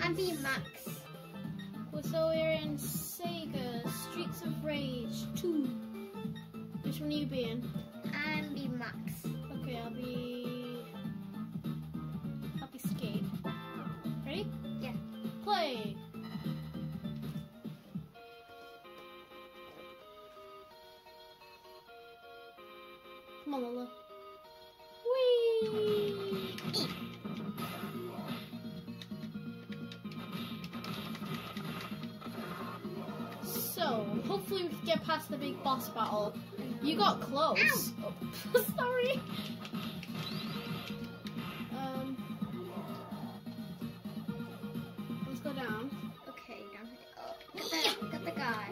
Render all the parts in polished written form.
I'm being Max. So we're in Sega Streets of Rage 2. Which one are you being? I'm being Max. Okay, I'll be Skate. Ready? Yeah. Play. Come on, Lola. Whee! So, hopefully we can get past the big boss battle. You got close. Oh, sorry. Let's go down. Okay, down here. Oh, got the guy.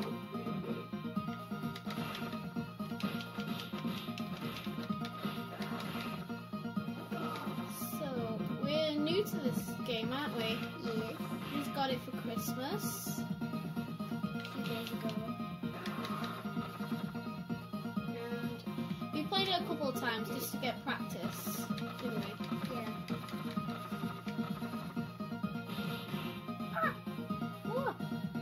So, we're new to this game, aren't we? Yes. We just got it for Christmas. 2 days ago. And we played it a couple of times just to get practice, didn't we? Yeah. Oh.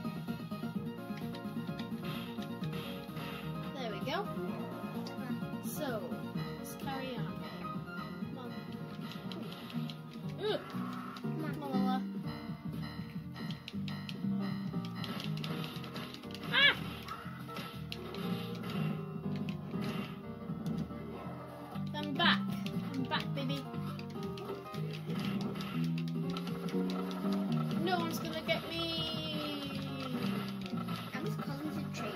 There we go. So, let's carry on. Come on. Ugh. Come on, Lola. Ah! I'm back. I'm back, baby. No one's gonna get me. I'm just concentrating.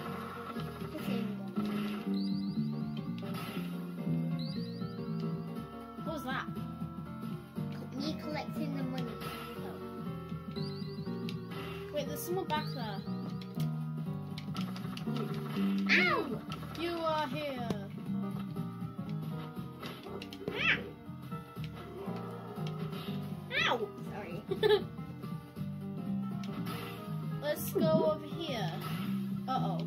What was that? Me collecting the money. Wait, there's someone back there. Ow! You are here. Ow! Sorry. Let's go over here. Uh-oh.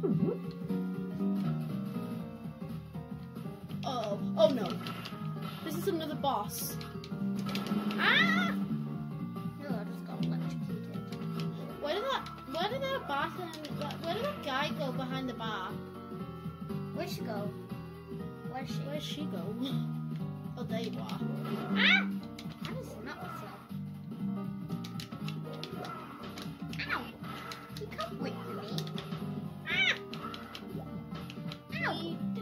Uh-oh. Oh no. This is another boss. Ah! No, I just got electrocuted. Where did that guy go behind the bar? Where'd she go? Where's she? Where'd she go? Oh, there you are. Ah! I just smacked myself. Ow! You can't whip me. Ah! Ow! He did.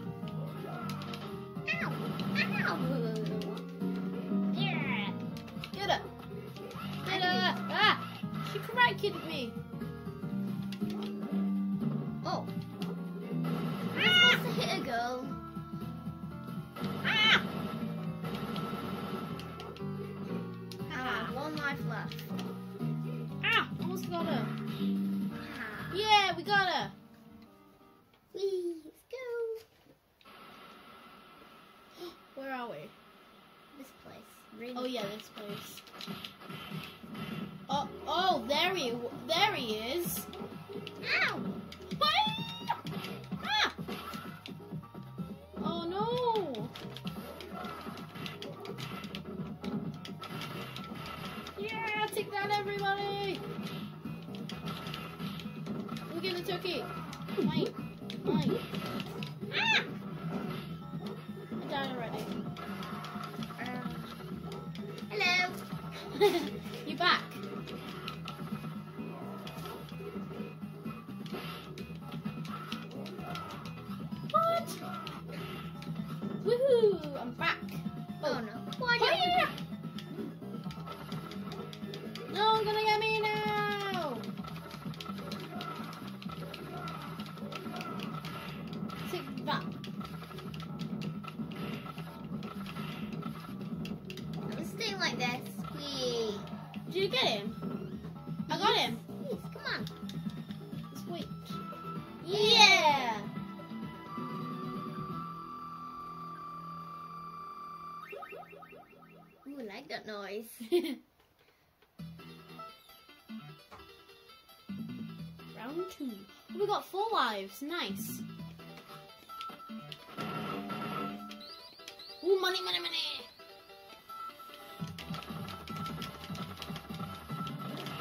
Ow! Ow! Yeah! Get her! Get her! Ah! She karate-kicked me. Oh. I'm supposed to hit a girl. Ah! Ah, 1 life left. Ah! Almost got her. Ah. Yeah, we got her. Whee! Let's go. Where are we? This place. Really? Oh yeah, this place. Oh, there he is. Ow! Ah! Oh no! Yeah, take that, everybody! Look at the turkey. Mine. Ah! I died already. Hello. You back? What? Woohoo! I'm back. Oh no. Why Fire! No one's gonna get me now! Take that. I'm staying like this. Whee! Did you get him? I got him. Yes, come on. Let's wait. Yeah! Ooh, I like that noise. Round 2. Oh, we got 4 lives. Nice. Ooh, money, money, money.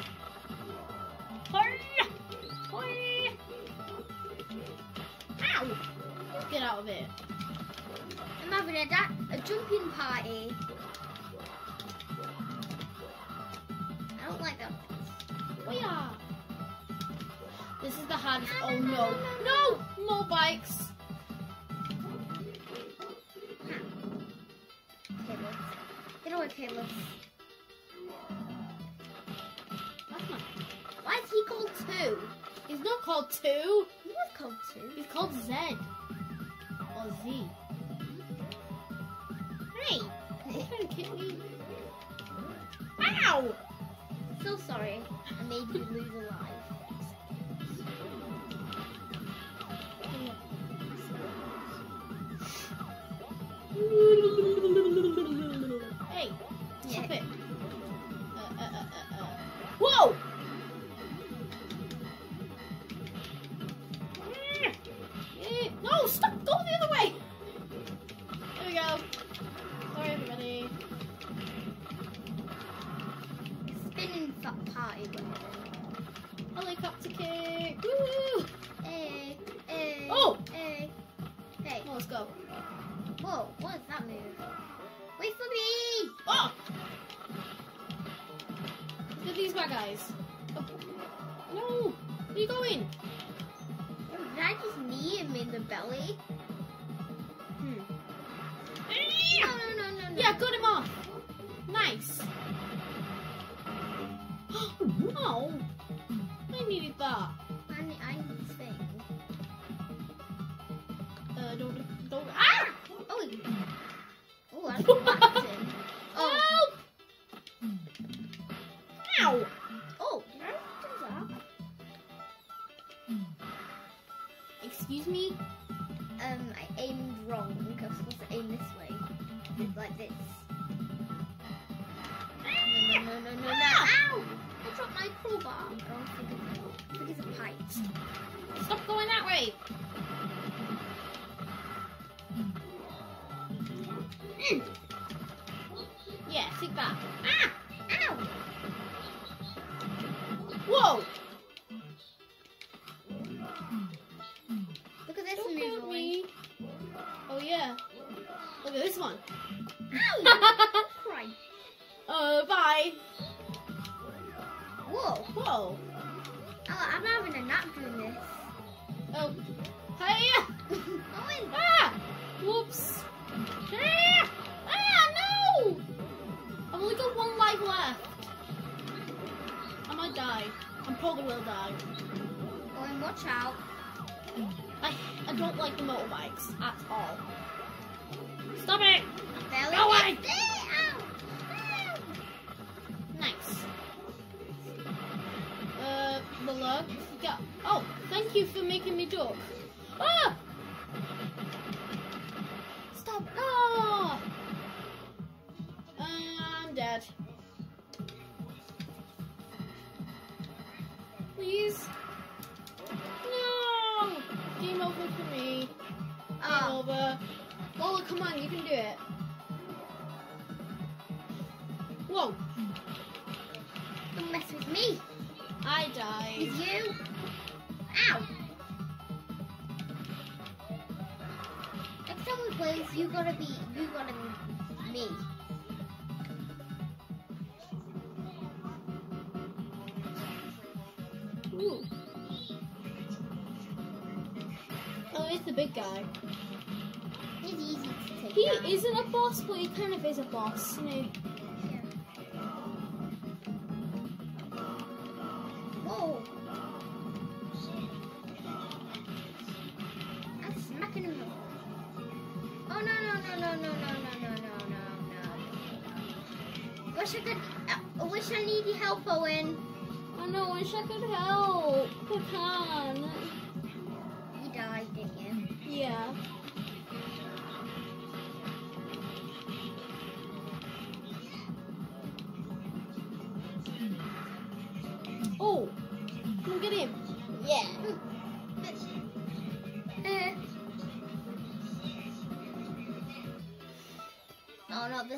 it. I'm having a jumping party. I don't like that. We are. This is the hardest. Oh no. No! More bikes. Caleb. Get away, Caleb. That's not. Why is he called 2? He's not called 2. He was called 2. He's called Z. Or Z. Hey! I'm trying to kill you. Ow! So sorry. I made you lose a life. Hey! Stop Yeah. it. Whoa! No, stop! Go the other way! There we go. Sorry, everybody. Spinning party. Helicopter kick! Woo! Hey. Oh! Hey. Hey. Oh, let's go. Whoa, what is that move? Wait for me! Oh! Look at these bad guys. Oh. No! Where are you going? Did I just knee him in the belly? Hmm. No. Yeah, got him off. Nice. Oh, I needed that. I need this thing. Don't. Ah! Oh, I whacked him. Oh. Help! Ow! Oh, did I do that? Excuse me? I aimed wrong. I was supposed to aim this way. Like this. No. Ah! Ow! I dropped my crowbar. I think it's a pipe. Stop going that way. Yeah, take that. Ah! Ow! Whoa! Look at this Don't move. hurt me. Oh yeah. Look at this one. Ow! Christ. Bye. Whoa. Whoa. Oh, I'm having a nap doing this. Oh. Hiya! Owen. Ah! Whoops. Ah! Ah, no! I've only got 1 life left. I might die. I probably will die. Owen, watch out. I don't like the motorbikes at all. Stop it! Belly. Go away! Ow! Ow! Nice. The lug. Yeah. Oh, thank you for making me duck. Ah! Stop! Ah! I'm dead. Please. No! Game over for me. Game Oh. over. Lola, come on, you can do it. Whoa! Don't mess with me. I died. With you. Ow. Next time we play, you gotta be me. Ooh. Oh, it's the big guy. He's easy to take He down. isn't a boss, but he kind of is a boss, isn't he? Yeah. Whoa. I'm smacking him. Oh no. I wish I needed help, Owen. I know, I wish I could help. I can't. You died, didn't you? Yeah.